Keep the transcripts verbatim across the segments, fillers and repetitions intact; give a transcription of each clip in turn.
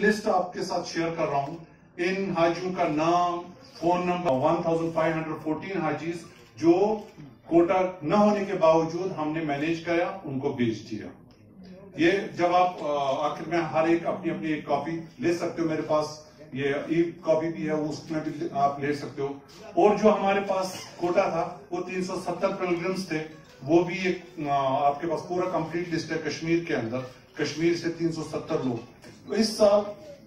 List आपके साथ share कर रहा हूँ। इन हाजियों का नाम, phone number, one thousand five hundred fourteen हाजीज जो कोटा न होने के बावजूद हमने मैनेज किया, उनको भेज दिया। ये जब आप आखिर में हर एक अपनी अपनी एक कॉपी ले सकते हो, मेरे पास ये ई कॉपी भी है, उसमें भी आप ले सकते हो। और जो हमारे पास कोटा था वो तीन सौ सत्तर पिलग्रिम्स थे, वो भी एक आपके पास पूरा कंप्लीट लिस्ट है कश्मीर के अंदर। कश्मीर से तीन सौ सत्तर लोग। तो इस साल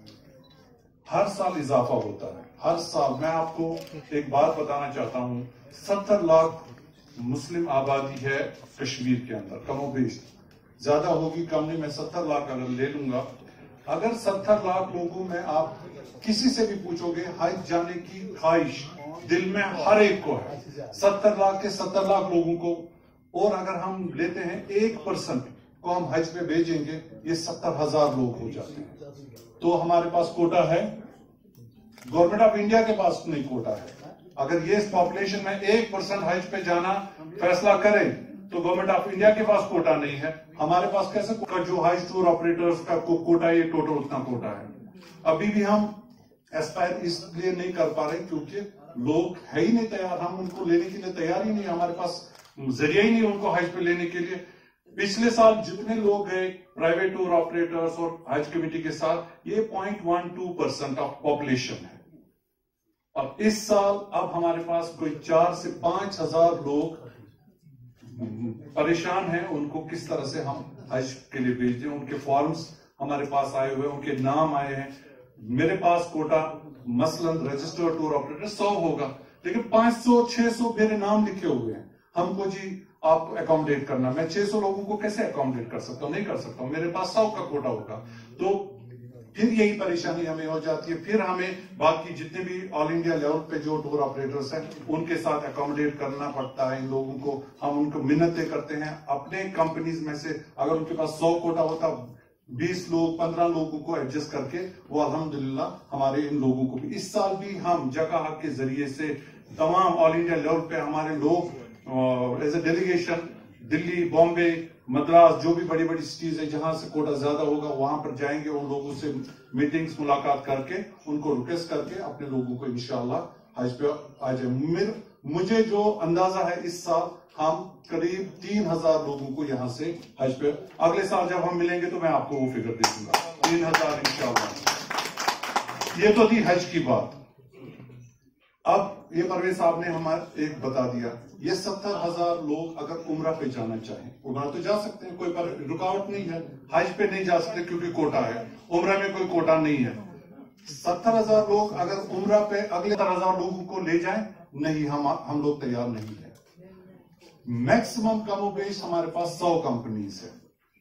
हर साल इजाफा होता है, हर साल। मैं आपको एक बात बताना चाहता हूँ, सत्तर लाख मुस्लिम आबादी है कश्मीर के अंदर, कमोबेश। ज्यादा होगी कम नहीं, मैं सत्तर लाख अगर ले लूंगा, अगर सत्तर लाख लोगों में आप किसी से भी पूछोगे, हज जाने की ख्वाहिश दिल में हर एक को है, सत्तर लाख के सत्तर लाख लोगों को। और अगर हम लेते हैं एक परसेंट को हम हज पे भेजेंगे, ये सत्तर हजार लोग हो जाते हैं। तो हमारे पास कोटा है, गवर्नमेंट ऑफ इंडिया के पास नहीं कोटा है। अगर ये इस पॉपुलेशन में एक परसेंट हज पे जाना फैसला करे तो गवर्नमेंट ऑफ इंडिया के पास कोटा नहीं है। हमारे पास कैसे कोटा, जो हज टूर ऑपरेटर्स का को, कोटा ये टोटल उतना कोटा है। अभी भी हम एस्पायर इसलिए नहीं कर पा रहे क्योंकि लोग है ही नहीं तैयार, हम उनको लेने के लिए तैयार ही नहीं, हमारे पास जरिया ही नहीं उनको हज पे लेने के लिए। पिछले साल जितने लोग गए प्राइवेट टूर ऑपरेटर्स और हज कमेटी के साथ, ये point one two percent of population है। और इस साल अब हमारे पास कोई चार से पांच हजार लोग परेशान हैं, उनको किस तरह से हम हज के लिए भेज दें। उनके फॉर्म्स हमारे पास आए हुए, उनके नाम आए हैं। मेरे पास कोटा मसलन रजिस्टर्ड टूर ऑपरेटर सौ होगा, लेकिन पांच सौ छह सौ मेरे नाम लिखे हुए हैं। हमको जी आप अकोमोडेट करना, मैं छह सौ लोगों को कैसे अकोमोडेट कर सकता हूँ? नहीं कर सकता हूँ। मेरे पास सौ का कोटा होगा, तो फिर यही परेशानी हमें हो जाती है। फिर हमें बाकी जितने भी ऑल इंडिया लेवल पे जो टूर ऑपरेटर्स हैं, उनके साथ अकोमोडेट करना पड़ता है इन लोगों को। हम उनको मिन्नतें करते हैं अपने कंपनीज में से, अगर उनके पास सौ कोटा होता, बीस लोग पंद्रह लोगों को एडजस्ट करके वो अल्हम्दुलिल्लाह हमारे इन लोगों को भी। इस साल भी हम जगह के जरिए से तमाम ऑल इंडिया लेवल पे हमारे लोग as a delegation Delhi, Bombay, Madras, जो भी बड़ी बड़ी सिटीज है जहां से कोटा ज्यादा होगा वहां पर जाएंगे। उन लोगों से मीटिंग्स मुलाकात करके उनको रिक्वेस्ट करके अपने लोगों को इंशाअल्लाह हज पे आ जाए। मुझे जो अंदाजा है इस साल हम करीब तीन हजार लोगों को यहाँ से हज पे, अगले साल जब हम मिलेंगे तो मैं आपको वो फिगर दे दूंगा, तीन हजार इंशाअल्लाह। ये तो थी हज की बात। अब ये परवेज साहब ने हमारे एक बता दिया, ये सत्तर हजार लोग अगर उम्रा पे जाना चाहें, उम्रा तो जा सकते हैं, कोई पर रुकावट नहीं है। हज पे नहीं जा सकते क्योंकि कोटा है, उम्रा में कोई कोटा नहीं है। सत्तर हजार लोग अगर उम्रा पे अगले सत्तर हजार लोगों को ले जाएं, नहीं, हम हम लोग तैयार नहीं है। मैक्सिमम कमोबेश हमारे पास सौ कंपनीज है,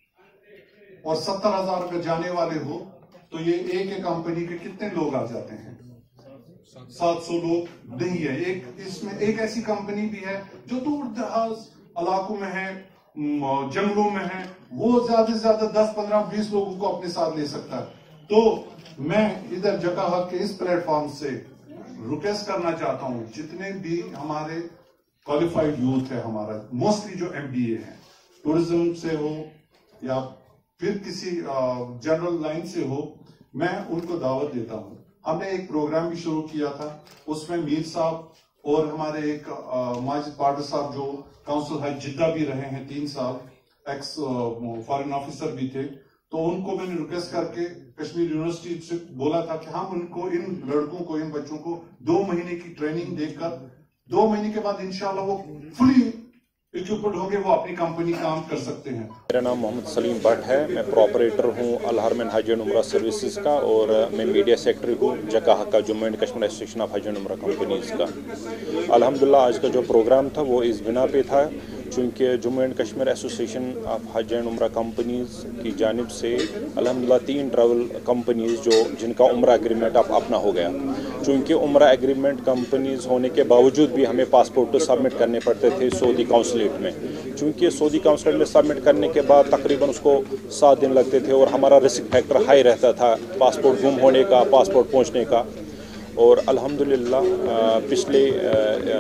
और सत्तर हजार अगर जाने वाले हो तो ये एक एक कंपनी के कितने लोग आ जाते हैं? सात सौ लोग नहीं है। एक इसमें एक ऐसी कंपनी भी है जो दूर दराज इलाकों में है, जंगलों में है, वो ज्यादा से ज्यादा दस पंद्रह बीस लोगों को अपने साथ ले सकता है। तो मैं इधर जगह के इस प्लेटफॉर्म से रिक्वेस्ट करना चाहता हूं, जितने भी हमारे क्वालिफाइड यूथ है, हमारा मोस्टली जो एमबीए है, टूरिज्म से हो या फिर किसी जनरल लाइन से हो, मैं उनको दावत देता हूं। हमने एक प्रोग्राम भी शुरू किया था, उसमें मीर साहब और हमारे एक माजिद पार्टर साहब जो काउंसिल हज जिद्दा भी रहे हैं तीन साल, एक्स फॉरेन ऑफिसर भी थे, तो उनको मैंने रिक्वेस्ट करके कश्मीर यूनिवर्सिटी से बोला था कि हम उनको, इन लड़कों को, इन बच्चों को दो महीने की ट्रेनिंग देकर दो महीने के बाद इंशाल्लाह वो फुली इक्विप्ड होंगे, वो अपनी कंपनी काम कर सकते हैं। मेरा नाम मोहम्मद सलीम भट्ट है, मैं प्रॉपरेटर हूँ अल हरमैन हज एंड उम्रा सर्विसेज का, और मैं मीडिया सेक्रेटरी हूँ जकाह का, Jammu and Kashmir association of Hajj and Umrah companies का। अल्हम्दुलिल्लाह आज का जो प्रोग्राम था वो इस बिना पे था चूँकि Jammu and Kashmir association of Hajj and Umrah companies की जानिब से अल्हम्दुलिल्लाह तीन ट्रैवल कंपनीज जो जिनका उम्रा एग्रीमेंट अब अपना हो गया। चूँकि उम्रा एग्रीमेंट कंपनीज होने के बावजूद भी हमें पासपोर्ट तो सबमिट करने पड़ते थे सऊदी काउंसलेट में, चूँकि सऊदी काउंसलेट में सबमिट करने के बाद तकरीबन उसको सात दिन लगते थे और हमारा रिस्क फैक्टर हाई रहता था पासपोर्ट गुम होने का, पासपोर्ट पहुँचने का। और अल्हम्दुलिल्लाह पिछले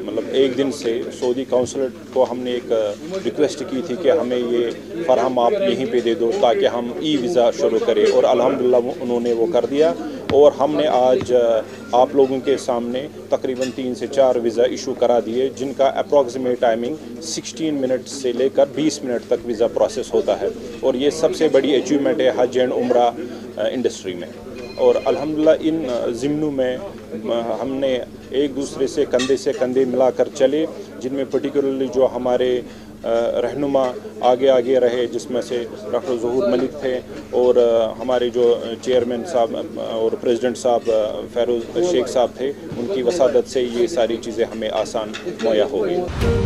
مطلب ایک دن سے سعودی کونسلیٹ کو ہم نے ایک ریکویسٹ کی تھی کہ ہمیں یہ فراہم آپ یہیں پہ دے دو تاکہ ہم ای ویزا شروع کریں، اور الحمدللہ انہوں نے وہ کر دیا، اور ہم نے آج آپ لوگوں کے سامنے تقریباً تین سے چار ویزا ایشو کرا دیے، جن کا اپروکسیمیٹ ٹائمنگ سکسٹین منٹ سے لے کر بیس منٹ تک ویزا پروسیس ہوتا ہے، اور یہ سب سے بڑی اچیومنٹ ہے حج اینڈ عمرہ انڈسٹری میں۔ اور الحمدللہ ان ضمنوں میں ہم نے ایک دوسرے سے کندھے سے کندھے ملا کر چلے، جن میں پرٹیکولرلی جو ہمارے رہنما آگے آگے رہے، جس میں سے ڈاکٹر ظہور ملک تھے، اور ہمارے جو چیئرمین صاحب اور پریزیڈنٹ صاحب فیروز شیخ صاحب تھے، ان کی وسادت سے یہ ساری چیزیں ہمیں آسان مہیا ہو گئی۔